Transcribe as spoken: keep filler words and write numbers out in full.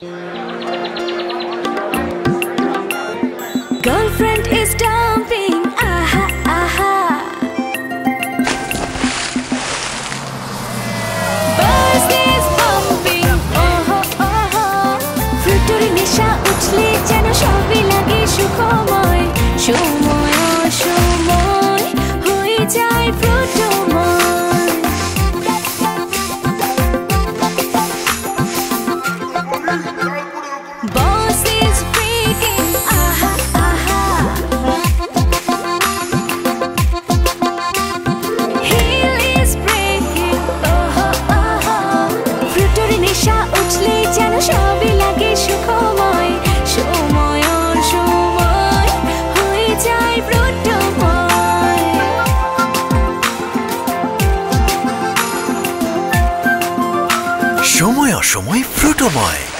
Girlfriend is dumping, aha, aha. Buzz is bumping, oh, oh, oh. Fruitor nesha uchle jeno shobi lage sukhomoy. Shomoy, shomoy, hoye jay fruitomoy. Boss is freaking, aha, aha. Heel is breaking, oh, oh, oh. Fruitor nesha uchle jeno shobi lage sukhomoy. Shomoy, shomoy, hoye jay fruitomoy. সময় অসময় ফ্রুটোময়।